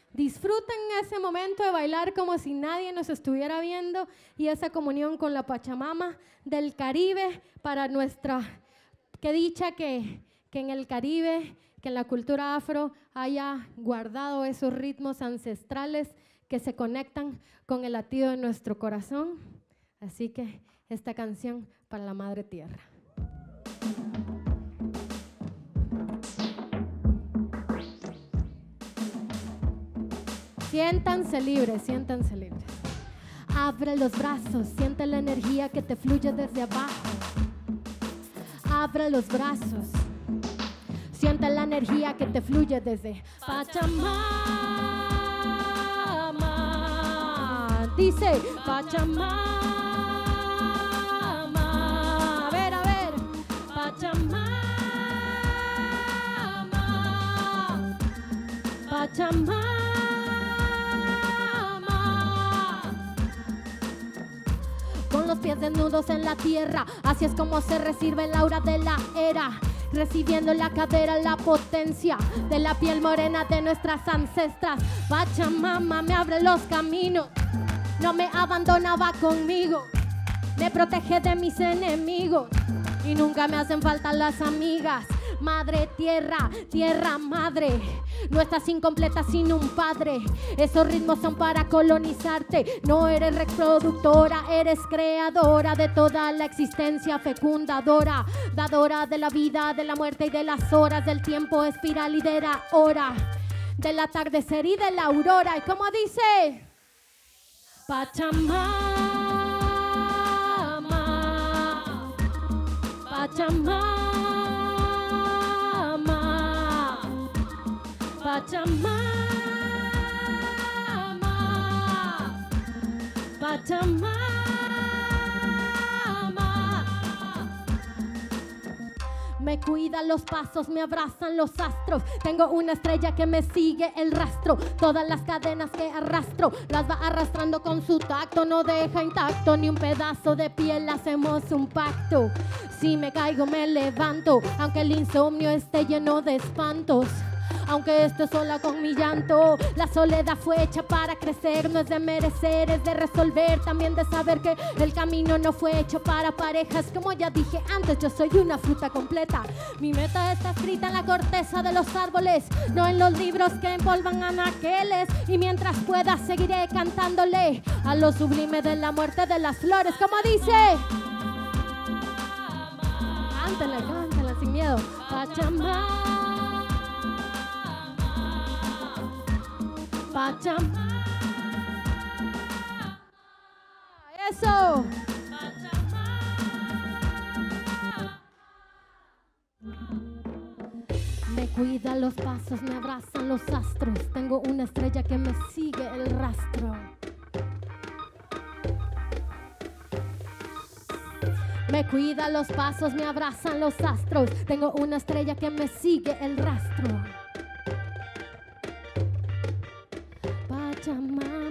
Disfruten ese momento de bailar como si nadie nos estuviera viendo y esa comunión con la Pachamama del Caribe para nuestra... Qué dicha que en el Caribe, que en la cultura afro haya guardado esos ritmos ancestrales que se conectan con el latido de nuestro corazón. Así que esta canción para la Madre Tierra. Siéntanse libres, siéntanse libres. Abre los brazos, siente la energía que te fluye desde abajo. Abre los brazos, siente la energía que te fluye desde Pachamama. Dice Pachamama. A ver, Pachamama. Pachamama. Con los pies desnudos en la tierra, así es como se recibe el aura de la era, recibiendo en la cadera la potencia de la piel morena de nuestras ancestras. Pachamama me abre los caminos, no me abandona, va conmigo, me protege de mis enemigos y nunca me hacen falta las amigas. Madre tierra, tierra madre, no estás incompleta sin un padre. Esos ritmos son para colonizarte. No eres reproductora, eres creadora de toda la existencia, fecundadora, dadora de la vida, de la muerte y de las horas, del tiempo, espiral y de la hora, del atardecer y de la aurora. ¿Y cómo dice? Pachamama, Pachamama. Pachamama, Pachamama. Me cuidan los pasos, me abrazan los astros. Tengo una estrella que me sigue el rastro. Todas las cadenas que arrastro las va arrastrando con su tacto. No deja intacto ni un pedazo de piel, hacemos un pacto. Si me caigo me levanto, aunque el insomnio esté lleno de espantos. Aunque esté sola con mi llanto, la soledad fue hecha para crecer. No es de merecer, es de resolver. También de saber que el camino no fue hecho para parejas. Como ya dije antes, yo soy una fruta completa. Mi meta está escrita en la corteza de los árboles, no en los libros que empolvan anaqueles. Y mientras pueda seguiré cantándole a lo sublime de la muerte de las flores. Como dice, cántala, cántala sin miedo. Pachamama, Pachamama. Eso. Me cuidan los pasos, me abrazan los astros. Tengo una estrella que me sigue el rastro. Me cuidan los pasos, me abrazan los astros. Tengo una estrella que me sigue el rastro. Pachamama.